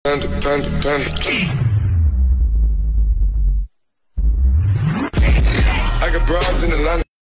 Panda, panda, panda. I got broads in Atlanta.